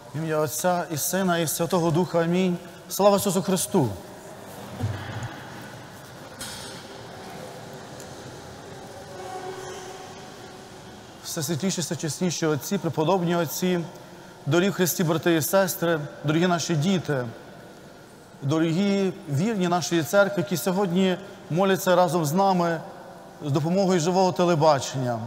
В ім'я Отця і Сина, і Святого Духа. Амінь. Слава Ісусу Христу! Всесвятіші, всечесніші отці, преподобні отці, дорогі в Христі, брати і сестри, дорогі наші діти, дорогі вірні нашої церкви, які сьогодні моляться разом з нами з допомогою живого телебачення.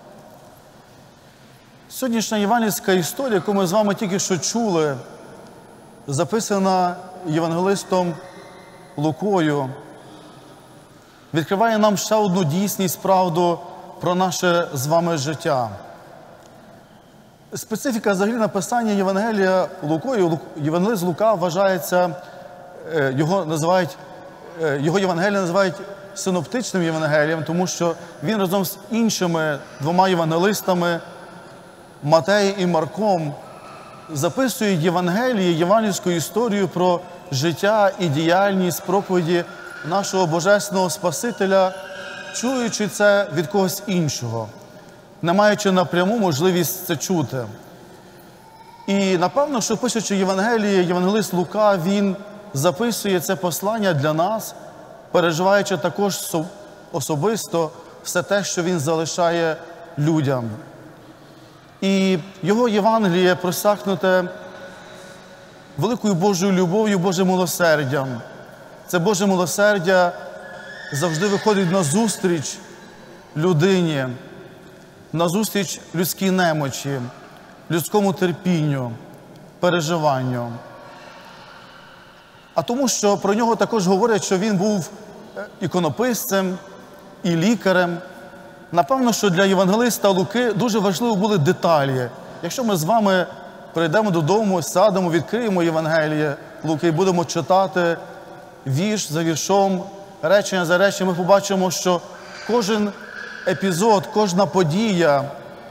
Сьогоднішня євангельська історія, яку ми з вами тільки що чули, записана євангелистом Лукою, відкриває нам ще одну дійсність, правду про наше з вами життя. Специфіка взагалі написання Євангелія Лукою, євангелист Лука вважається, його Євангелія називають синоптичним Євангелієм, тому що він разом з іншими двома євангелистами, Матеєм і Марком, записує Євангеліє, євангельську історію про життя і діяльність проповіді нашого Божественного Спасителя, чуючи це від когось іншого, не маючи напряму можливість це чути. І, напевно, що пишучи Євангеліє, євангелист Лука, він записує це послання для нас, переживаючи також особисто все те, що він залишає людям. І його Євангеліє просякнуте великою Божою любов'ю, Божим милосердям. Це Боже милосердя завжди виходить на зустріч людині, на зустріч людській немочі, людському терпінню, переживанню. А тому, що про нього також говорять, що він був іконописцем і лікарем. Напевно, що для євангелиста Луки дуже важливо були деталі. Якщо ми з вами прийдемо додому, сядемо, відкриємо Євангеліє Луки і будемо читати вірш за віршом, речення за реченням, ми побачимо, що кожен епізод, кожна подія,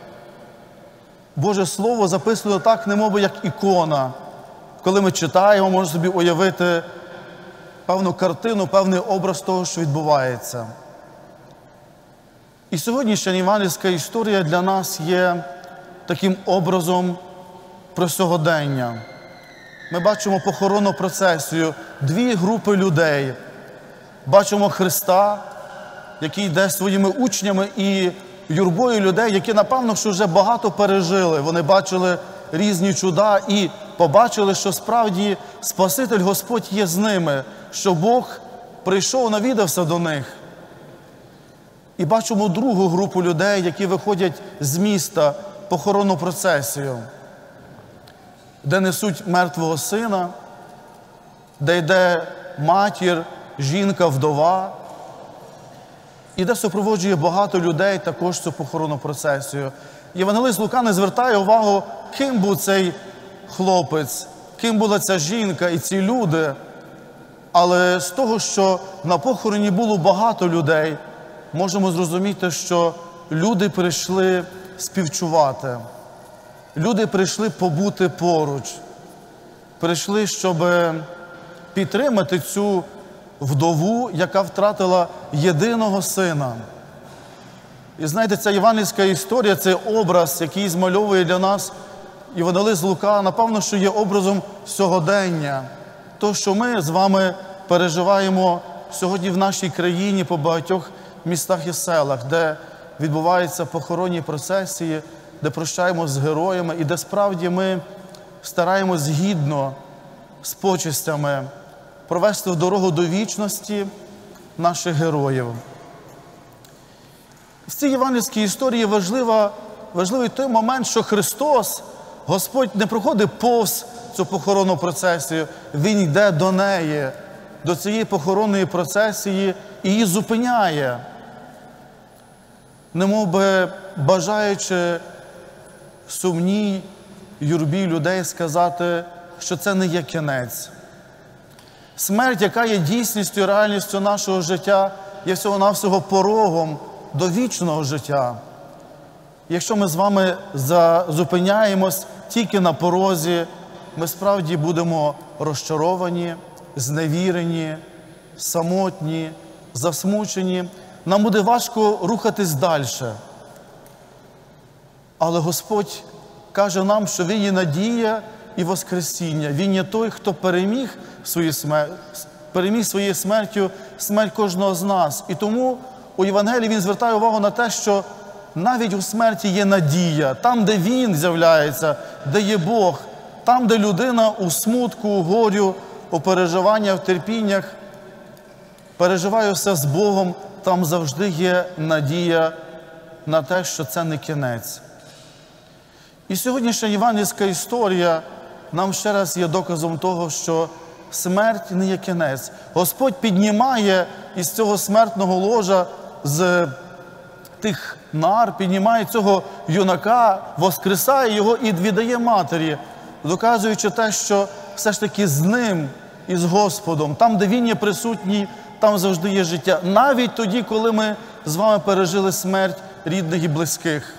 Боже Слово записано так, немов як ікона. Коли ми читаємо, можна собі уявити певну картину, певний образ того, що відбувається. І сьогоднішня євангельська історія для нас є таким образом про сьогодення. Ми бачимо похоронну процесію, дві групи людей. Бачимо Христа, який йде своїми учнями і юрбою людей, які, напевно, що вже багато пережили. Вони бачили різні чуда і побачили, що справді Спаситель Господь є з ними, що Бог прийшов, навідався до них. І бачимо другу групу людей, які виходять з міста, похоронну процесію, де несуть мертвого сина, де йде матір, жінка, вдова, і де супроводжує багато людей також цю похоронну процесію. Євангелист Лука не звертає увагу, ким був цей хлопець, ким була ця жінка і ці люди, але з того, що на похороні було багато людей, можемо зрозуміти, що люди прийшли співчувати. Люди прийшли побути поруч. Прийшли, щоб підтримати цю вдову, яка втратила єдиного сина. І знаєте, ця євангельська історія, цей образ, який змальовує для нас євангелист Лука, напевно, що є образом сьогодення. То, що ми з вами переживаємо сьогодні в нашій країні по багатьох містах і селах, де відбуваються похоронні процесії, де прощаємося з героями і де справді ми стараємось гідно, з почестями провести в дорогу до вічності наших героїв. В цій євангельській історії важливий той момент, що Христос, Господь, не проходить повз цю похоронну процесію, Він йде до неї, до цієї похоронної процесії і її зупиняє, немов би бажаючи сумній юрбі людей сказати, що це не є кінець. Смерть, яка є дійсністю, реальністю нашого життя, є всього-навсього порогом до вічного життя. Якщо ми з вами зупиняємось тільки на порозі, ми справді будемо розчаровані, зневірені, самотні, засмучені. Нам буде важко рухатись далі. Але Господь каже нам, що Він є надія і Воскресіння. Він є той, хто переміг своєю смертю смерть кожного з нас. І тому у Євангелії він звертає увагу на те, що навіть у смерті є надія. Там, де Він з'являється, де є Бог, там, де людина у смутку, у горю, у переживаннях, в терпіннях переживає все з Богом, там завжди є надія на те, що це не кінець. І сьогоднішня євангельська історія нам ще раз є доказом того, що смерть не є кінець. Господь піднімає із цього смертного ложа, з тих нар, піднімає цього юнака, воскресає його і віддає матері, доказуючи те, що все ж таки з ним і з Господом, там, де Він є присутній, там завжди є життя. Навіть тоді, коли ми з вами пережили смерть рідних і близьких.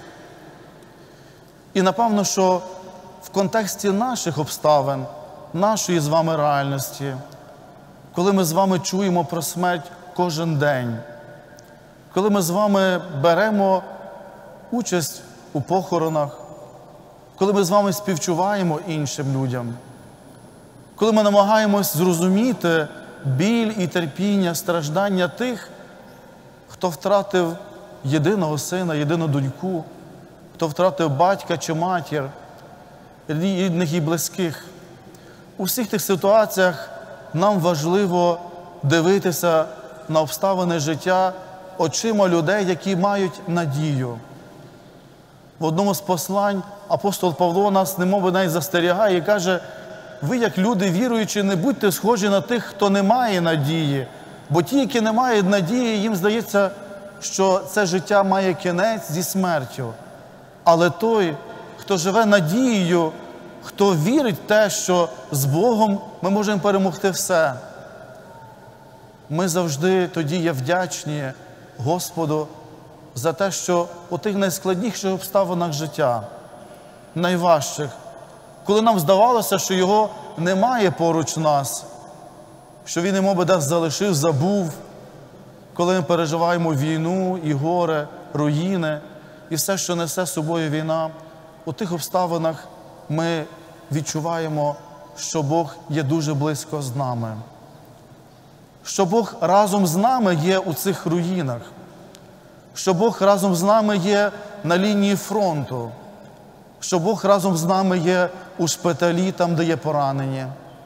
І напевно, що в контексті наших обставин, нашої з вами реальності, коли ми з вами чуємо про смерть кожен день, коли ми з вами беремо участь у похоронах, коли ми з вами співчуваємо іншим людям, коли ми намагаємось зрозуміти біль і терпіння, страждання тих, хто втратив єдиного сина, єдину доньку, хто втратив батька чи матір, рідних і близьких. У всіх тих ситуаціях нам важливо дивитися на обставини життя очима людей, які мають надію. В одному з послань апостол Павло нас немов навіть застерігає і каже: ви, як люди віруючі, не будьте схожі на тих, хто не має надії. Бо ті, які не мають надії, їм здається, що це життя має кінець зі смертю. Але той, хто живе надією, хто вірить в те, що з Богом ми можемо перемогти все, ми завжди тоді є вдячні Господу за те, що у тих найскладніших обставинах життя, найважчих, коли нам здавалося, що Його немає поруч нас, що Він, немов би, десь залишив, забув, коли ми переживаємо війну і горе, руїни, і все, що несе з собою війна, у тих обставинах ми відчуваємо, що Бог є дуже близько з нами. Що Бог разом з нами є у цих руїнах. Що Бог разом з нами є на лінії фронту. Що Бог разом з нами є у шпиталі, там, де є поранені.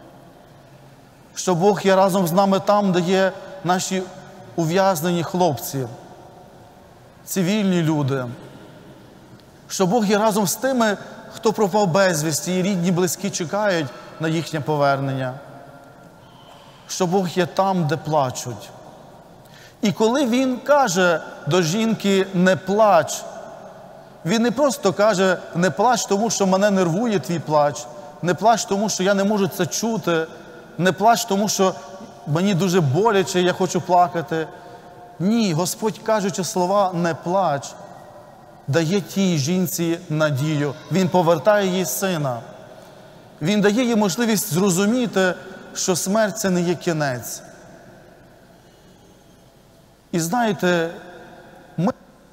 Що Бог є разом з нами там, де є наші ув'язнені хлопці, цивільні люди. Що Бог є разом з тими, хто пропав безвісті, і рідні, близькі чекають на їхнє повернення. Що Бог є там, де плачуть. І коли Він каже до жінки «не плач», Він не просто каже «не плач, тому що мене нервує твій плач», «не плач, тому що я не можу це чути», «не плач, тому що мені дуже боляче, я хочу плакати». Ні, Господь, кажучи слова «не плач», дає тій жінці надію. Він повертає їй сина. Він дає їй можливість зрозуміти, що смерть – це не є кінець. І знаєте, ми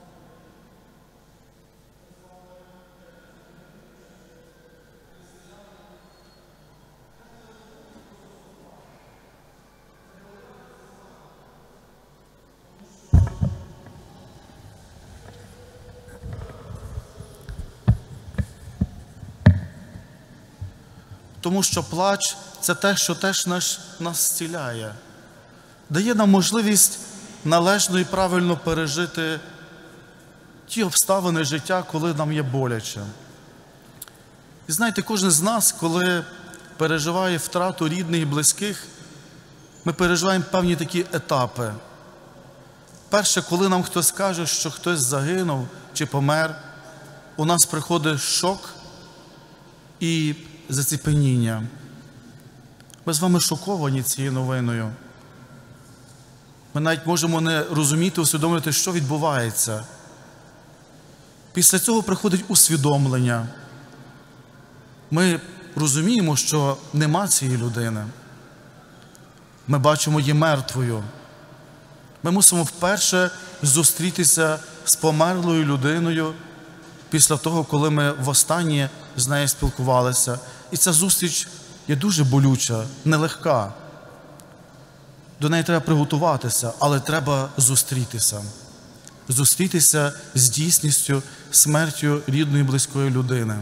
тому що плач – це те, що теж нас зціляє. Дає нам можливість належно і правильно пережити ті обставини життя, коли нам є боляче. І знаєте, кожен з нас, коли переживає втрату рідних і близьких, ми переживаємо певні такі етапи. Перше, коли нам хтось каже, що хтось загинув чи помер, у нас приходить шок і заціпеніння. Ми з вами шоковані цією новиною. Ми навіть можемо не розуміти, усвідомлювати, що відбувається. Після цього приходить усвідомлення. Ми розуміємо, що нема цієї людини. Ми бачимо її мертвою. Ми мусимо вперше зустрітися з померлою людиною після того, коли ми востаннє з нею спілкувалися. І ця зустріч є дуже болюча, нелегка. До неї треба приготуватися, але треба зустрітися. Зустрітися з дійсністю, смертю рідної, близької людини.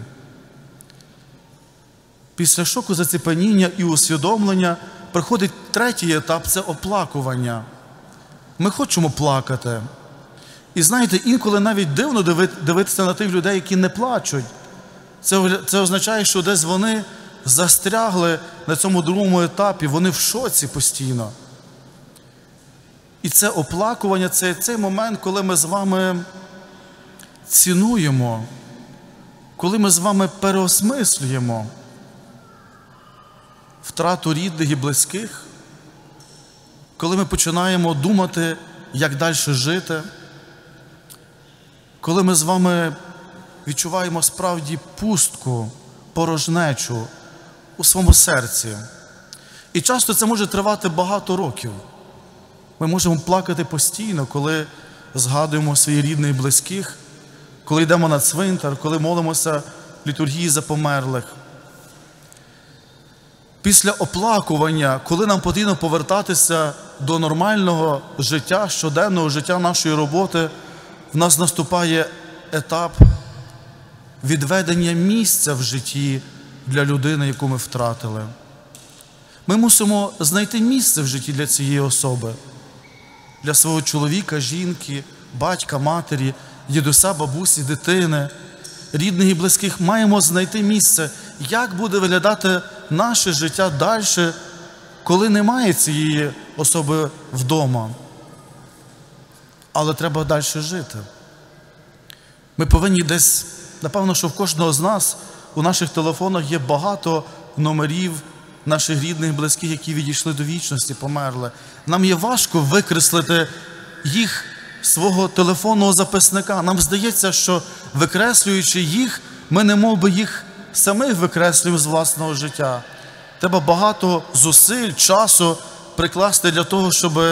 Після шоку, заціпеніння і усвідомлення приходить третій етап – це оплакування. Ми хочемо плакати. І знаєте, інколи навіть дивно дивитися на тих людей, які не плачуть. Це означає, що десь вони застрягли на цьому другому етапі, вони в шоці постійно. І це оплакування – це цей момент, коли ми з вами цінуємо, коли ми з вами переосмислюємо втрату рідних і близьких, коли ми починаємо думати, як далі жити, коли ми з вами відчуваємо справді пустку, порожнечу у своєму серці. І часто це може тривати багато років. Ми можемо плакати постійно, коли згадуємо своїх рідних і близьких, коли йдемо на цвинтар, коли молимося в літургії за померлих. Після оплакування, коли нам потрібно повертатися до нормального життя, щоденного життя нашої роботи, в нас наступає етап відведення місця в житті для людини, яку ми втратили. Ми мусимо знайти місце в житті для цієї особи, для свого чоловіка, жінки, батька, матері, дідуся, бабусі, дитини, рідних і близьких. Маємо знайти місце, як буде виглядати наше життя далі, коли немає цієї особи вдома. Але треба далі жити. Ми повинні десь, напевно, що в кожного з нас у наших телефонах є багато номерів наших рідних, близьких, які відійшли до вічності, померли. Нам є важко викреслити їх свого телефонного записника. Нам здається, що викреслюючи їх, ми немов би їх самих викреслюємо з власного життя. Треба багато зусиль, часу прикласти для того, щоб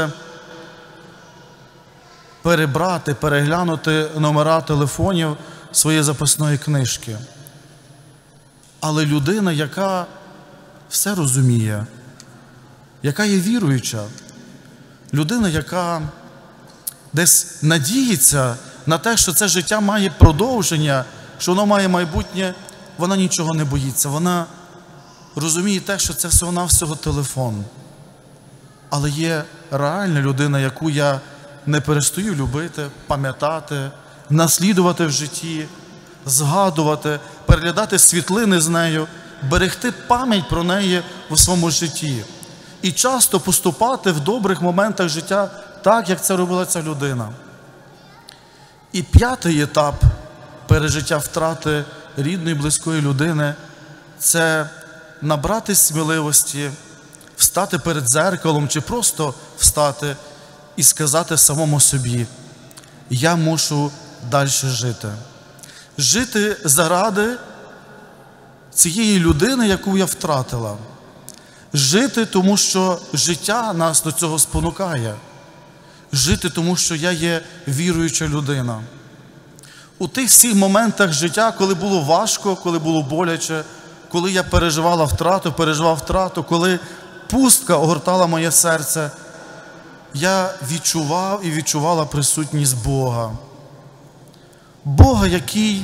перебрати, переглянути номера телефонів своєї записної книжки. Але людина, яка все розуміє, яка є віруюча, людина, яка десь надіється на те, що це життя має продовження, що воно має майбутнє, вона нічого не боїться. Вона розуміє те, що це всього-навсього телефон. Але є реальна людина, яку я не перестаю любити, пам'ятати, наслідувати в житті, згадувати, переглядати світлини з нею, берегти пам'ять про неї у своєму житті. І часто поступати в добрих моментах життя так, як це робила ця людина. І п'ятий етап пережиття втрати рідної, близької людини – це набрати сміливості, встати перед дзеркалом чи просто встати і сказати самому собі: я мушу далі жити. Жити заради цієї людини, яку я втратила. Жити, тому що життя нас до цього спонукає. Жити, тому що я є віруюча людина. У тих всіх моментах життя, коли було важко, коли було боляче, коли я переживав втрату, коли пустка огортала моє серце, я відчував і відчувала присутність Бога. Бога, який,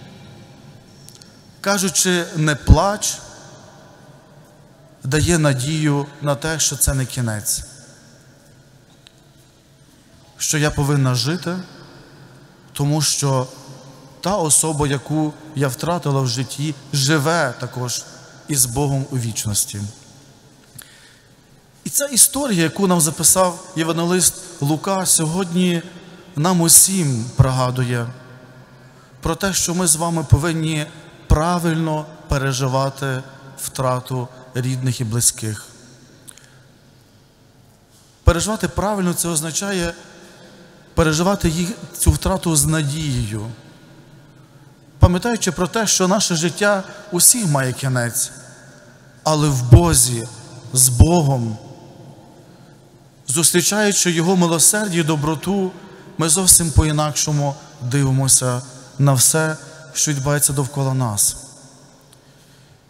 кажучи, не плач, дає надію на те, що це не кінець. Що я повинна жити, тому що та особа, яку я втратила в житті, живе також із Богом у вічності. І ця історія, яку нам записав євангелист Лука, сьогодні нам усім пригадує про те, що ми з вами повинні правильно переживати втрату рідних і близьких. Переживати правильно – це означає переживати цю втрату з надією, пам'ятаючи про те, що наше життя усіх має кінець, але в Бозі, з Богом, зустрічаючи Його милосердя і доброту, ми зовсім по-інакшому дивимося на все, що відбувається довкола нас.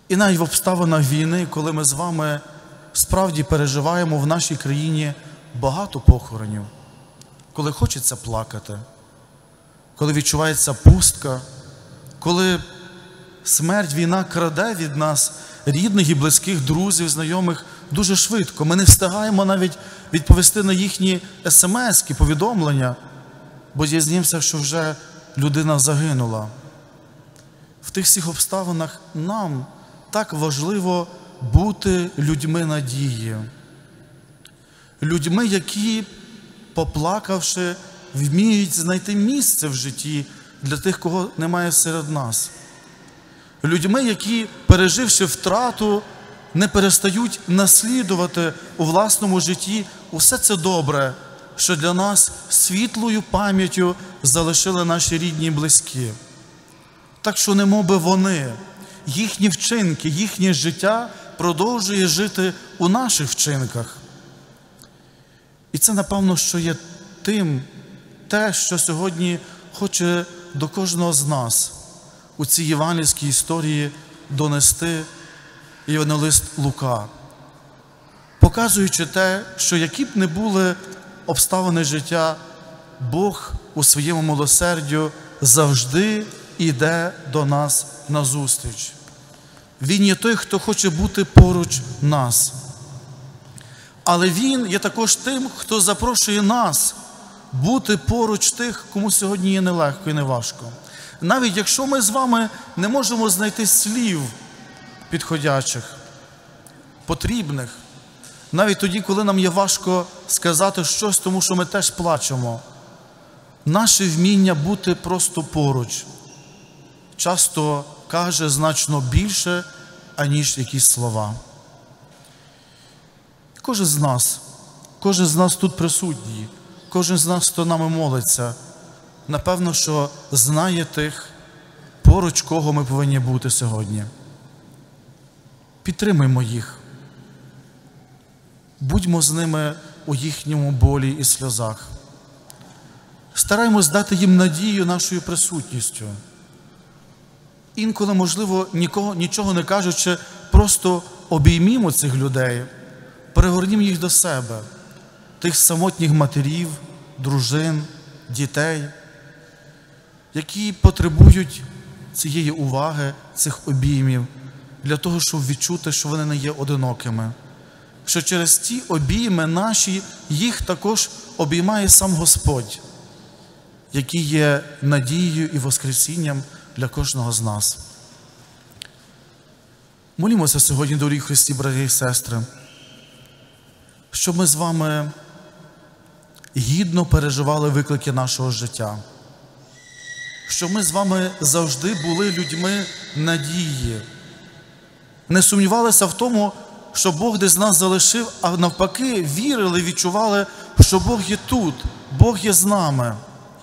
І навіть в обставинах війни, коли ми з вами справді переживаємо в нашій країні багато похоронів, коли хочеться плакати, коли відчувається пустка, коли смерть, війна краде від нас рідних і близьких, друзів, знайомих дуже швидко. Ми не встигаємо навіть відповісти на їхні смс-ки, повідомлення, бо дізнаємося, що вже людина загинула. В тих всіх обставинах нам так важливо бути людьми надії. Людьми, які, поплакавши, вміють знайти місце в житті для тих, кого немає серед нас. Людьми, які, переживши втрату, не перестають наслідувати у власному житті усе це добре, що для нас світлою пам'яттю залишили наші рідні і близькі. Так що немоби вони, їхні вчинки, їхнє життя продовжує жити у наших вчинках. І це, напевно, що є те, що сьогодні хоче до кожного з нас у цій євангельській історії донести євангелист Лука, показуючи те, що які б не були обставини життя, Бог у своєму милосердю завжди йде до нас назустріч. Він є той, хто хоче бути поруч нас. Але Він є також тим, хто запрошує нас бути поруч тих, кому сьогодні є нелегко і неважко. Навіть якщо ми з вами не можемо знайти слів підходячих, потрібних, навіть тоді, коли нам є важко сказати щось, тому що ми теж плачемо, наше вміння бути просто поруч часто каже значно більше, аніж якісь слова. Кожен з нас тут присутній, кожен з нас, хто нами молиться, напевно, що знає тих, поруч кого ми повинні бути сьогодні. Підтримуємо їх. Будьмо з ними у їхньому болі і сльозах. Стараймось дати їм надію нашою присутністю. Інколи, можливо, нічого не кажучи, просто обіймімо цих людей, перегорнімо їх до себе, тих самотніх матерів, дружин, дітей, які потребують цієї уваги, цих обіймів, для того, щоб відчути, що вони не є одинокими. Що через ті обійми наші, їх також обіймає сам Господь, який є надією і воскресінням для кожного з нас. Молімося сьогодні, дорогі Христі, брати і сестри, щоб ми з вами гідно переживали виклики нашого життя, щоб ми з вами завжди були людьми надії, не сумнівалися в тому, що Бог десь нас залишив, а навпаки вірили, відчували, що Бог є тут, Бог є з нами,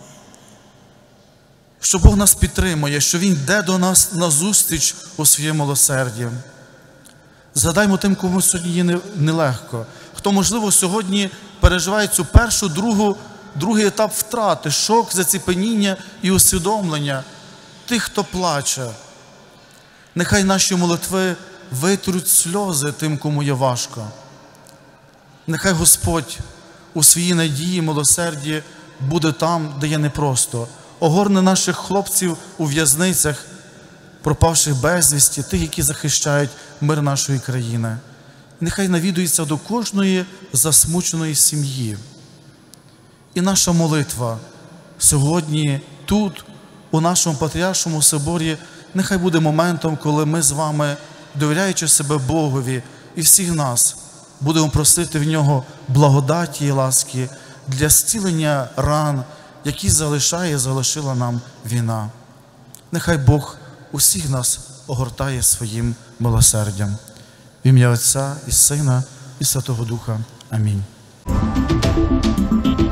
що Бог нас підтримує, що Він йде до нас назустріч у своєму милосерді. Згадаймо тим, кому сьогодні є нелегко, хто, можливо, сьогодні переживає цю другий етап втрати, шок, заціпеніння і усвідомлення тих, хто плаче. Нехай наші молитви витруть сльози тим, кому є важко. Нехай Господь у своїй надії, милосерді буде там, де є непросто. Огорне наших хлопців у в'язницях, пропавших безвісті, тих, які захищають мир нашої країни. Нехай навідується до кожної засмученої сім'ї. І наша молитва сьогодні тут, у нашому Патріаршому соборі, нехай буде моментом, коли ми з вами, довіряючи себе Богові і всіх нас, будемо просити в Нього благодаті і ласки для зцілення ран, які залишила нам війна. Нехай Бог усіх нас огортає своїм милосердям. В ім'я Отця і Сина і Святого Духа. Амінь.